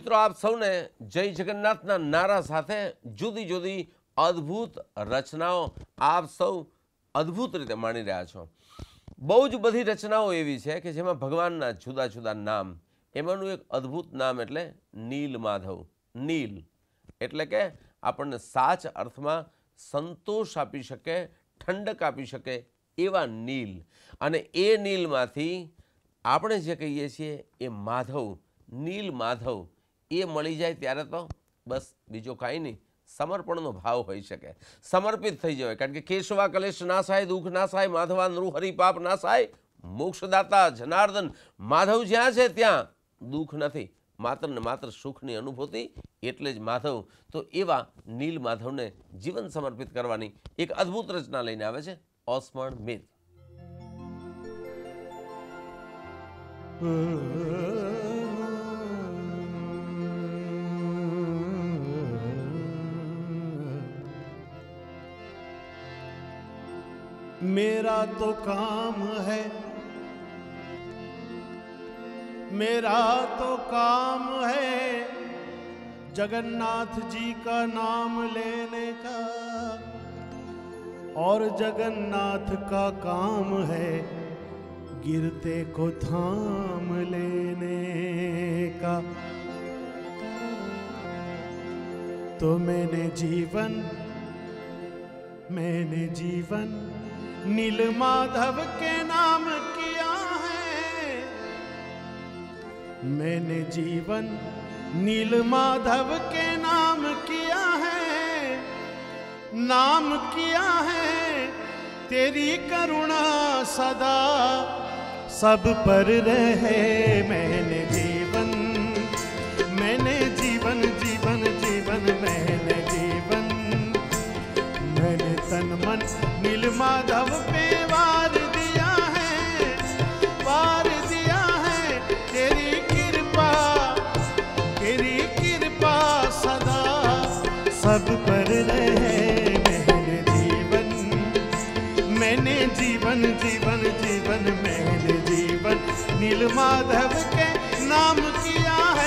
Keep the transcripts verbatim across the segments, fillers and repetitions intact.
मित्रों, आप सौने जय जगन्नाथना नारा साथे जुदी जुदी अद्भुत रचनाओं आप सौ अद्भुत रीते माणी रह्या छो। बहु ज बधी रचनाओं एवी छे के जेमां भगवानना जुदा जुदा नाम, एमांनुं एक अद्भुत नाम एटले नील माधव। नील एटले के आपणने साच अर्थमां संतोष आपी शके, ठंडक आपी शके एवा नील। अने ए नीलमांथी આપણે જે કહીએ છીએ એ માધવ, નીલ માધવ એ મળી જાય ત્યારે તો બસ બીજો કાંઈ નહીં, સમર્પણનો ભાવ હોઈ શકે, સમર્પિત થઈ જવાય। કારણ કે કેશવા કલેશ નાસાય, દુઃખ નાસાય, માધવા નૃહરિ પાપ નાસાય, મોક્ષદાતા જનાર્દન માધવ જ્યાં છે ત્યાં દુઃખ નથી, માત્ર ને માત્ર સુખની અનુભૂતિ, એટલે જ માધવ। તો એવા નીલ માધવને જીવન સમર્પિત કરવાની એક અદ્ભુત રચના લઈને આવે છે ઓસ્મણ મિત। मेरा तो काम है, मेरा तो काम है जगन्नाथ जी का नाम लेने का, और जगन्नाथ का काम है गिरते को थाम लेने का। तो मैंने जीवन मैंने जीवन नील माधव के नाम किया है, मैंने जीवन नील माधव के नाम किया है, नाम किया है तेरी करुणा सदा सब पर रहे। मैंने जीवन मैंने जीवन जीवन जीवन मैंने जीवन मैंने तन मन नील माधव पे वार दिया है, वार दिया है तेरी कृपा, तेरी कृपा सदा सब पर रहे। मैंने जीवन मैंने जीवन जीवन जीवन मैंने जीवन नील माधव के नाम किया है।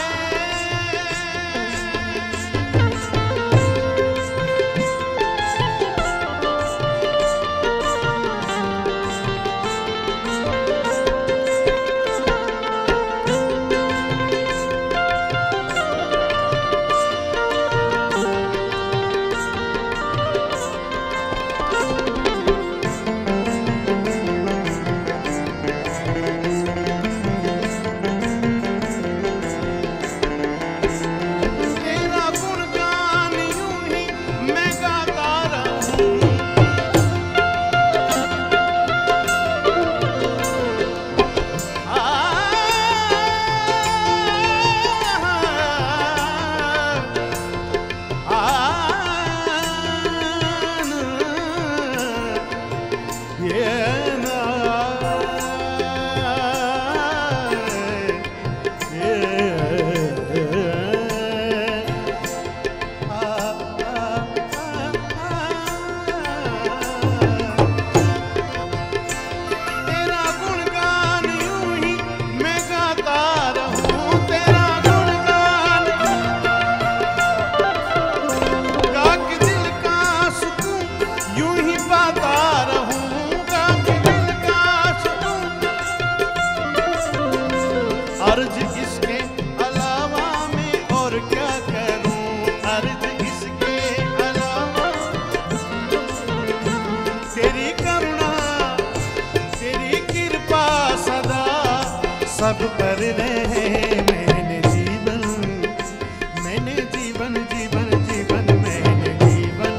सब पर रहे। मैंने जीवन मैंने जीवन जीवन जीवन मैंने जीवन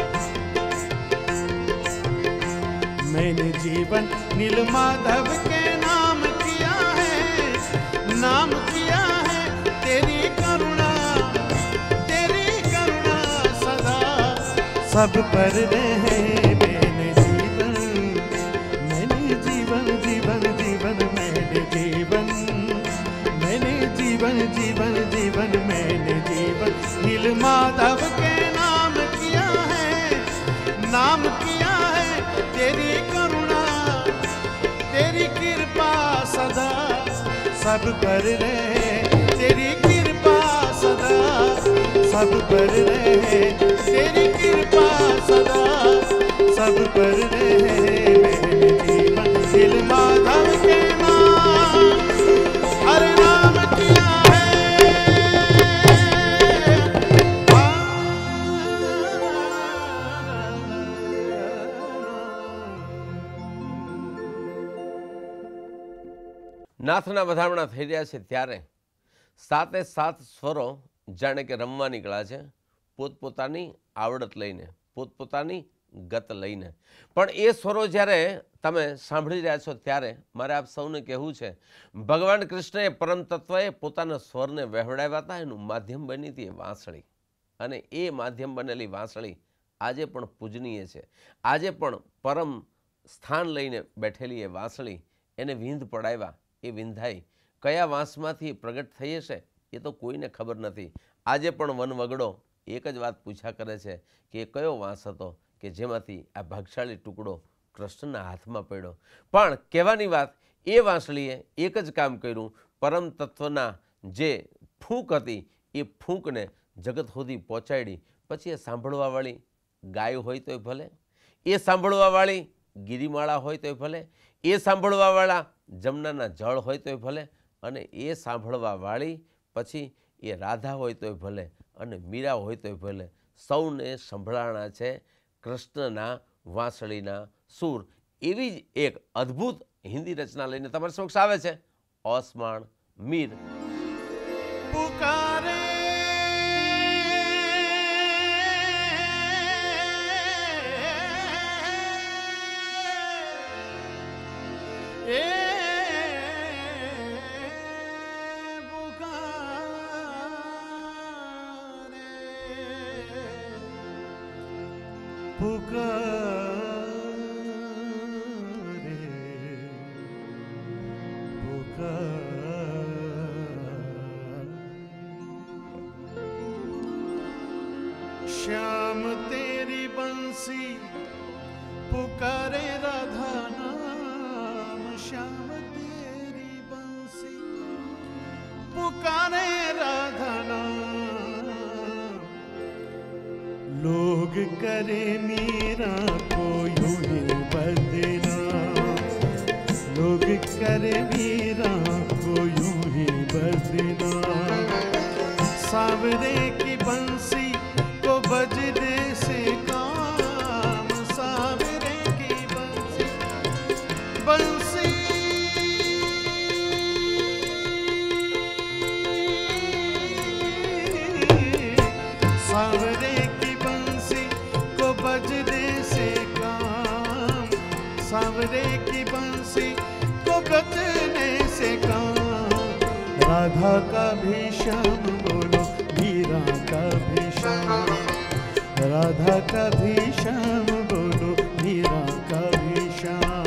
मैंने जीवन नील माधव के नाम किया है, नाम किया है तेरी करुणा, तेरी करुणा सदा सब पर रहे। मैंने जीवन मैंने जीवन जीवन जीवन मैंने जीवन मैंने जीवन जीवन जीवन मैंने जीवन नील माधव के नाम किया है, नाम किया है तेरी करुणा, तेरी कृपा सदा सब पर रहे। तेरी कृपा सब पर रहे, तेरी कृपा सदा सब पर रहे। मेरे जीवन दिल माधव के नाम हर नाम किया નાથના વધામણા થઈ રહ્યા છે ત્યારે સાતે સાત સ્વરો જાણે કે રમવા નીકળ્યા છે, પોતપોતાની આવડત લઈને, પોતપોતાની ગત લઈને। પણ એ સ્વરો જ્યારે તમે સાંભળી રહ્યા છો ત્યારે મારે આપ સૌને કહેવું છે, ભગવાન કૃષ્ણએ પરમ તત્વએ પોતાના સ્વરને વહેવડાવ્યા હતા, એનું માધ્યમ બની હતી એ વાંસળી, અને એ માધ્યમ બનેલી વાંસળી આજે પણ પૂજનીય છે। આજે પણ પરમ સ્થાન લઈને બેઠેલી એ વાંસળી, એને વિંધ પડાવ્યા, એ વિંધાઈ કયા વાંસમાંથી પ્રગટ થઈ હશે એ તો કોઈને ખબર નથી। આજે પણ વનવગડો એક જ વાત પૂછ્યા કરે છે કે એ કયો વાંસ હતો કે જેમાંથી આ ભાગશાળી ટુકડો કૃષ્ણના હાથમાં પડ્યો। પણ કહેવાની વાત, એ વાંસળીએ એક જ કામ કર્યું, પરમ તત્વના જે ફૂંક હતી એ ફૂંકને જગત સુધી પહોંચાડી। પછી એ સાંભળવાવાળી ગાય હોય તોય ભલે, એ સાંભળવાવાળી ગિરિમાળા હોય તોય ભલે, એ સાંભળવાવાળા જમનાના જળ હોય તોય ભલે, અને એ સાંભળવાવાળી પછી એ રાધા હોય તોય ભલે અને મીરા હોય તોય ભલે, સૌને સંભળાણા છે કૃષ્ણના વાંસળીના સૂર। એવી જ એક અદ્ભુત હિન્દી રચના લઈને તમારી સમક્ષ આવે છે ઓસમાણ મીર। पुकारे ए पुकारे पुकारे पुकारे श्याम तेरी बंसी पुकारे राधा नाम, श्याम तेरी बंसी पुकारे राधा नाम। लोग करे मीरा को यूं ही बदनाम, लोग करे मीरा को यूं ही बदनाम। सावरे की बंसी को बजने से काम, सावरे की बंसी बंसी सावरे की बंसी को बजने से काम, सावरे की बंसी को बजने से काम। राधा का भी श्याम बोलो, मीरा का भी श्याम, राधा का भी श्याम बोलो, मीरा का भी श्याम।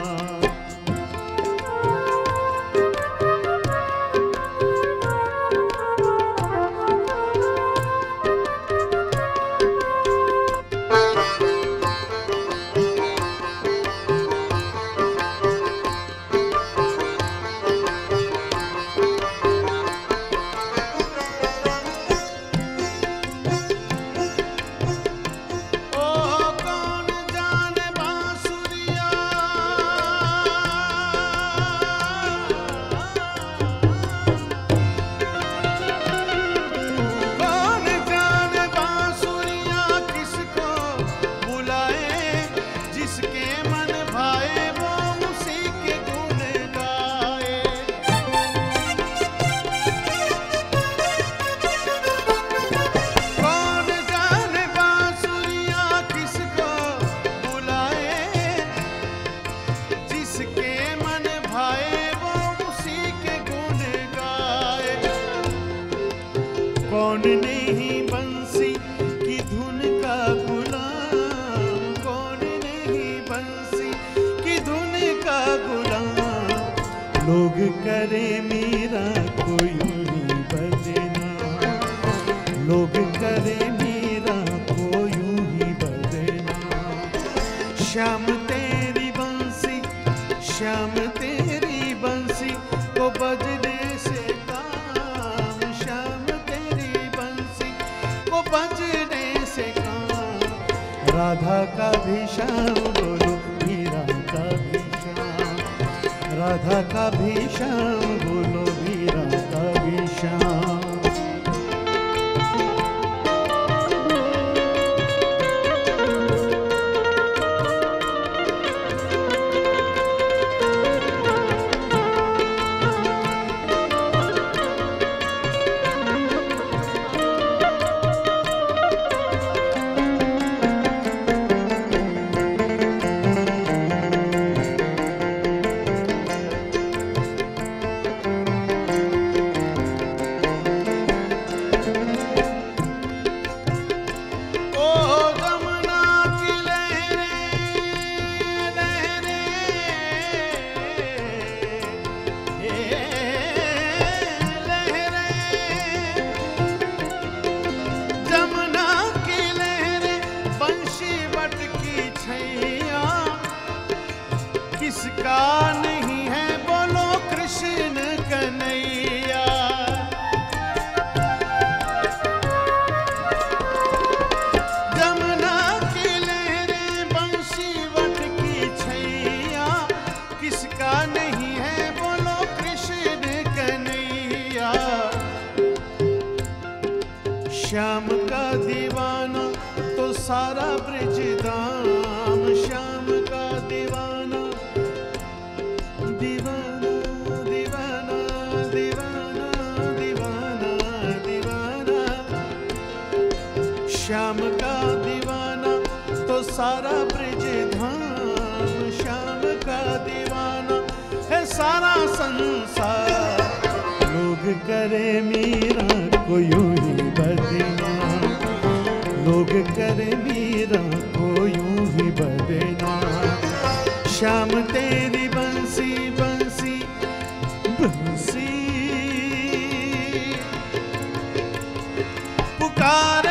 कौन नहीं बंसी की धुन का गुलाम, कौन नहीं बंसी की धुन का गुलाम। लोग करे मीरा को यूं ही बदनाम, लोग करे मीरा को यूं ही बदनाम। श्याम तेरी बंसी, श्याम तेरी बंसी को बजने से काम, श्याम तेरी बंसी को बज राधा का भी श्याम बोलो, मीरा का भी श्याम, राधा का भी श्याम बोलो, मीरा का भी श्याम। किसका नहीं है बोलो कृष्ण कन्हैया। जमुना की लहरें बंशी वट की छैया, किसका नहीं है बोलो कृष्ण कन्हैया। श्याम का दीवाना तो सारा ब्रज धाम, श्याम का दीवाना श्याम का दीवाना तो सारा ब्रज धाम, श्याम का दीवाना है सारा संसार। लोग करे मीरा को यूं ही बदनाम, लोग करे मीरा को यूं ही बदनाम। श्याम तेरी बंसी बंसी बंसी पुकारे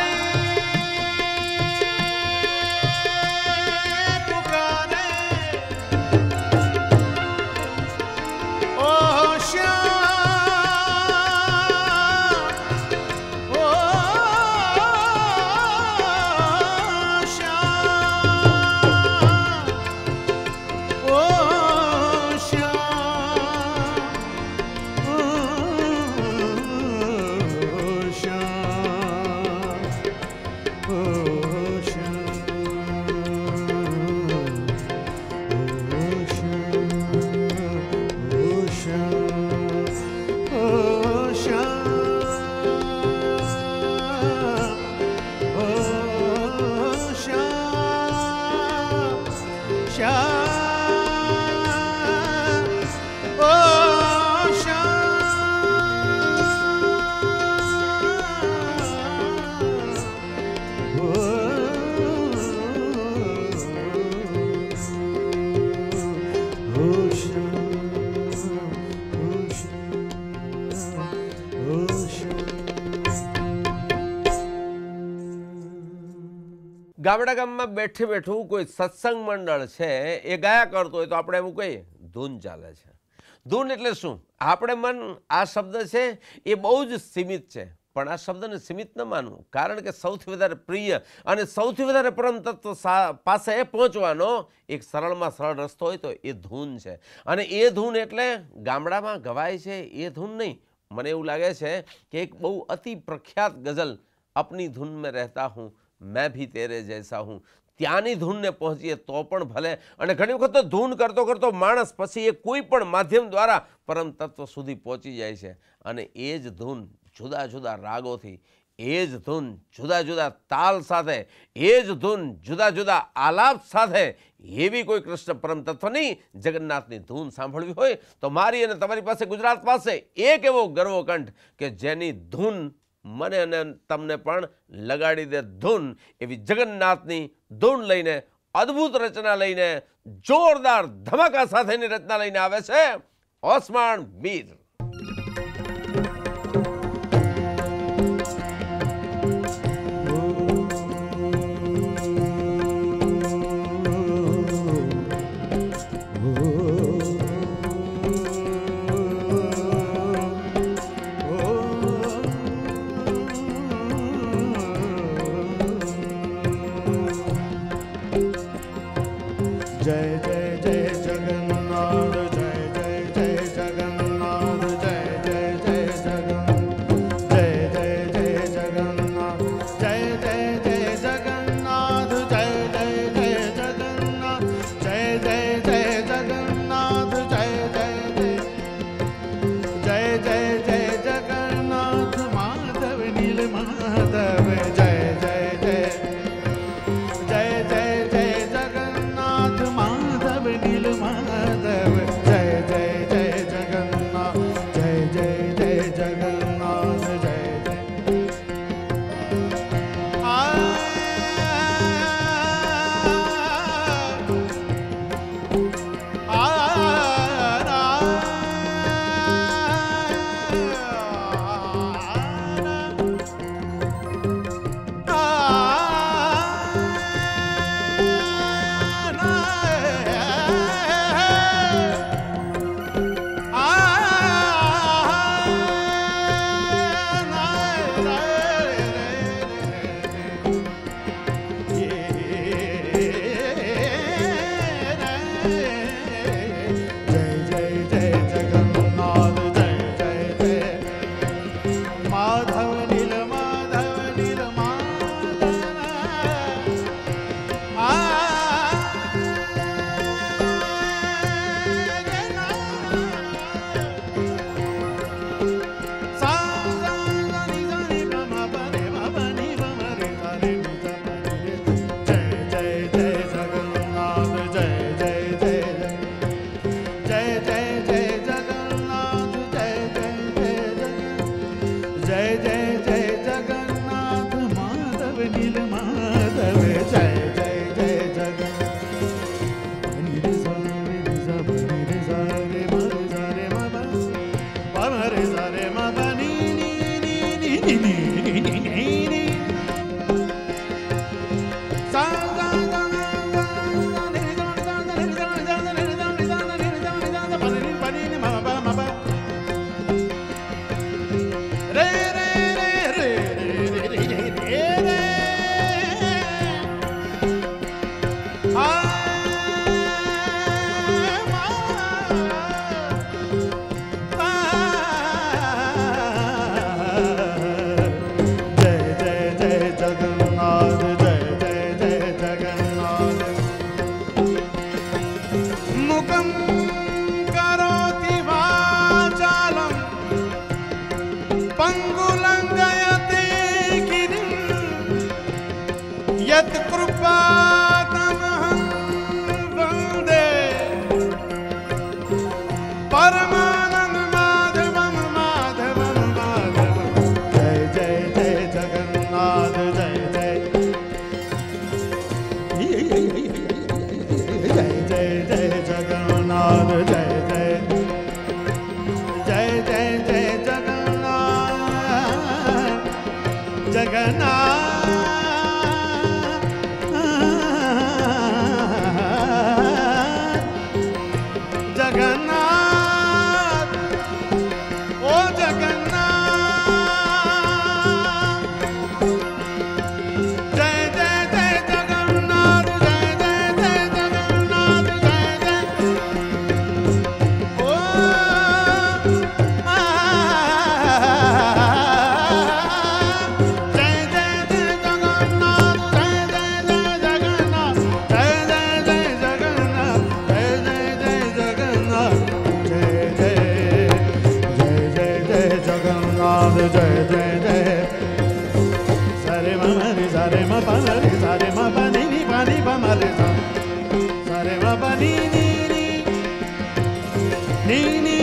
ગામડા ગામમાં બેઠે બેઠું કોઈ સત્સંગ મંડળ છે એ ગાયા કરતો હોય તો આપણે એવું કહીએ ધૂન ચાલે છે। ધૂન એટલે શું? આપણે મન આ શબ્દ છે એ બહુ જ સીમિત છે, પણ આ શબ્દને સીમિત ન માનવું, કારણ કે સૌથી વધારે પ્રિય અને સૌથી વધારે પરમ તત્વ પાસે પહોંચવાનો એક સરળમાં સરળ રસ્તો હોય તો એ ધૂન છે। અને એ ધૂન એટલે ગામડામાં ગવાય છે એ ધૂન નહીં। મને એવું લાગે છે કે એક બહુ અતિ પ્રખ્યાત ગઝલ अपनी धुन में रहता हूँ मैं भी तेरे जैसा हूँ, ત્યાંની ધૂનને પહોંચીએ તો પણ ભલે। અને ઘણી વખત તો ધૂન કરતો કરતો માણસ પછી એ કોઈ પણ માધ્યમ દ્વારા પરમ તત્વ સુધી પહોંચી જાય છે। અને એ જ ધૂન જુદા જુદા રાગોથી, એ જ ધૂન જુદા જુદા તાલ સાથે, એ જ ધૂન જુદા જુદા આલાપ સાથે એવી કોઈ કૃષ્ણ પરમ તત્વની જગન્નાથની ધૂન સાંભળવી હોય તો મારી અને તમારી પાસે ગુજરાત પાસે એક એવો ગર્વકંઠ કે જેની ધૂન મને અને તમને પણ લગાડી દે ધૂન, એવી જગન્નાથની ધૂન લઈને, અદ્ભુત રચના લઈને, જોરદાર ધમાકા સાથેની રચના લઈને આવે છે ઓસમાણ મીર। जय जय जय जगन्नाथ जय जय जय जगन्नाथ जय जय जय जगन्नाथ माधव नील माधव जय जय जय जगन्नाथ नी रे सा रे रे सा नी रे सा रे मा रे सा रे मा पा पा मा रे सा रे मा पा नी नी नी नी नी नी नी नी नी सा सा सा यत्कृपातमहं वन्दे परमानंद माधवं माधवं माधवं जय जय जय जगन्नाथ जय जय जय जय जय जगन्नाथ जय जय जय जय जय जगन्नाथ जगन्नाथ जय जय जय सारे मामा रे सारे मा पा रे सारे मा पा नी नी पा नी पा मा रे सा सारे मा पा नी नी नी नी नी